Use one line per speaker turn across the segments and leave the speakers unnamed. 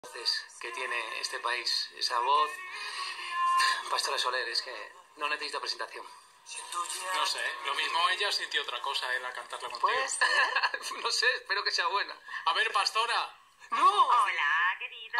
voces que tiene este país, esa voz. Pastora Soler, es que no necesito presentación.
No sé, lo mismo ella sintió otra cosa, él a cantarla contigo.
Pues, no sé, espero que sea buena.
A ver, Pastora.
¡No!
Hola, querido.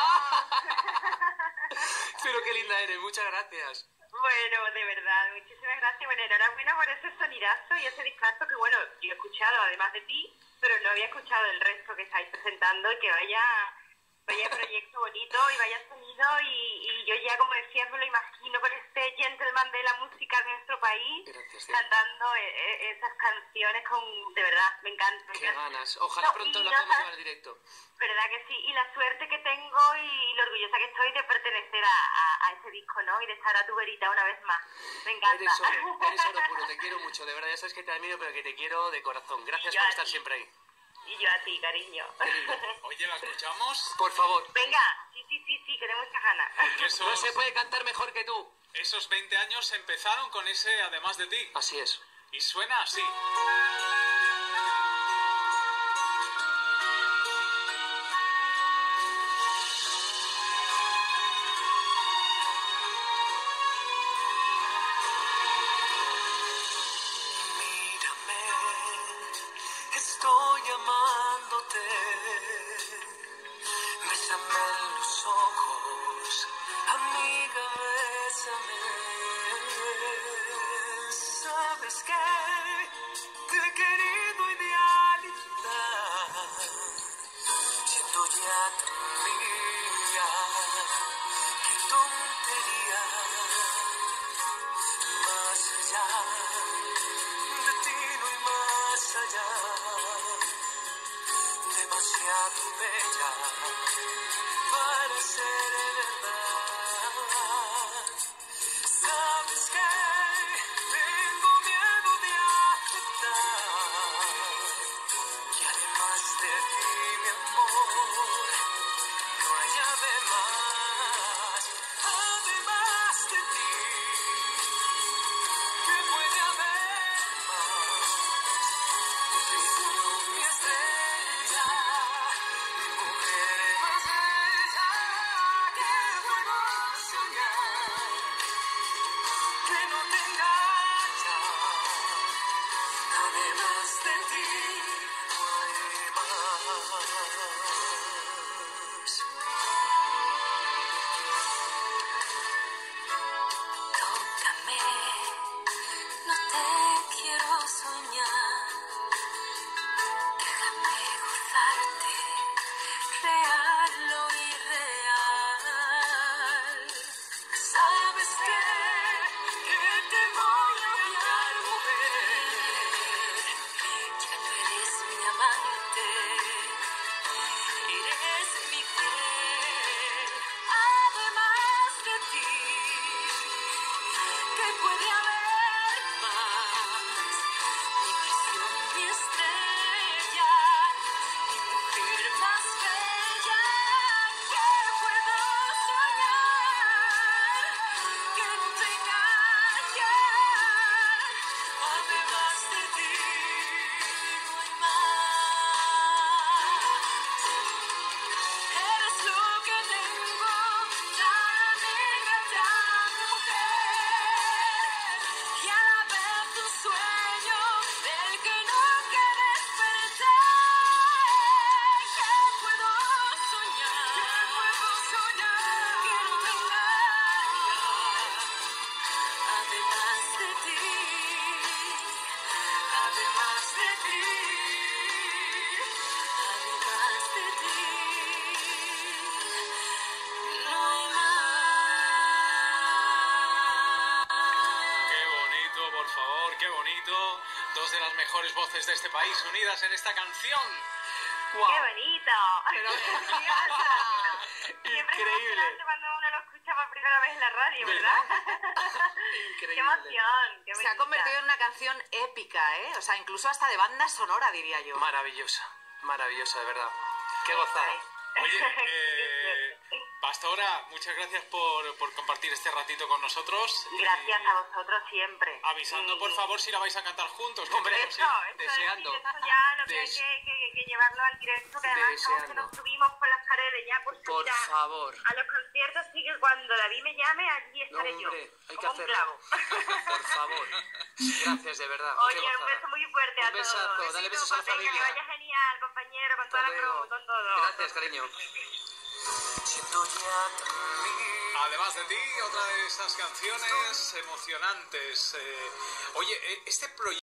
Pero qué linda eres, muchas gracias.
Bueno, de verdad, muchísimas gracias. Bueno, enhorabuena por ese sonidazo y ese discazo que, bueno, yo he escuchado además de ti, pero no había escuchado el resto que estáis presentando y que vaya proyecto bonito y vaya sonido y yo ya, como decías, me lo imagino con este gentleman de la música de nuestro país.
Gracias,
cantando esas canciones de verdad, me encanta.
Qué ganas, ojalá pronto la podamos llevar directo.
Verdad que sí, y la suerte que tengo y lo orgullosa que estoy de pertenecer a ese disco, ¿no? Y de estar a tu verita una vez más. Me encanta.
Eres oro puro, te quiero mucho, de verdad, ya sabes que te admiro, pero que te quiero de corazón. Gracias por estar siempre ahí.
Y yo a ti, cariño.
Oye, ¿la escuchamos?
Por favor.
Venga, sí, que tengo muchas ganas.
No se puede cantar mejor que tú.
Esos 20 años empezaron con ese Además de ti.
Así es.
Y suena así.
Estoy amándote, bésame en los ojos, amiga, bésame. ¿Sabes qué? Te he querido idealizar, siento ya tan mía, qué tontería, más allá de ti no hay más allá. Demasiado bella para ser verdad. ¿Sabes qué? Tengo miedo de aceptar que además de ti, mi amor, no hay además, además de ti, que puede haber más. Mi estrella, mi mujer más bella, que puedo soñar, que no te engaña, además de ti no hay más. Tócame, no te quiero soñar. Déjame gozarte, real o irreal. ¿Sabes qué? Que te voy a odiar, mujer. Ya no eres mi amante, eres mi fiel. Además de ti, ¿qué puede haber más? Mi prisión, mi estrella, mi mujer más bella, que puedo soñar, que no te engañar, además de ti no hay más. Eres lo que tengo, tan amiga, tan mujer, y a la vez un sueño del que nunca despertar. Que puedo soñar, que no te engañas, además de ti, además de ti, además de ti, no hay más.
Qué bonito, por favor, qué bonito. Dos de las mejores voces de este país unidas en esta canción.
¡Qué bonito! Siempre es
Increíble.
emocionante cuando uno lo escucha por primera vez en la radio, ¿verdad?
Increíble.
¡Qué emoción! ¡Qué
Se ha convertido en una canción épica, ¿eh? O sea, incluso hasta de banda sonora, diría yo.
Maravillosa, maravillosa, de verdad. Qué gozada.
Oye, Pastora. Pastora, muchas gracias por compartir este ratito con nosotros.
Gracias a vosotros siempre.
Avisando, por favor, si la vais a cantar juntos. que
Hombre,
creo que sí.
deseando.
Eso ya lo que hay que llevarlo al directo, que además estamos que nos subimos por las paredes ya por
Por
ya
favor.
a los conciertos, sí que cuando David me llame, allí estaré yo.
Hombre, hay que
como un
hacerlo.
clavo.
Por favor. Gracias, de verdad.
Oye,
Qué
un
gozada.
beso muy fuerte a
Un besazo,
todos.
dale besos a la
Venga,
familia.
que vaya genial, compañero, con toda
Hasta
la
luego.
promo, con todo.
Gracias, cariño.
Además de ti, otra de esas canciones emocionantes. Oye, este proyecto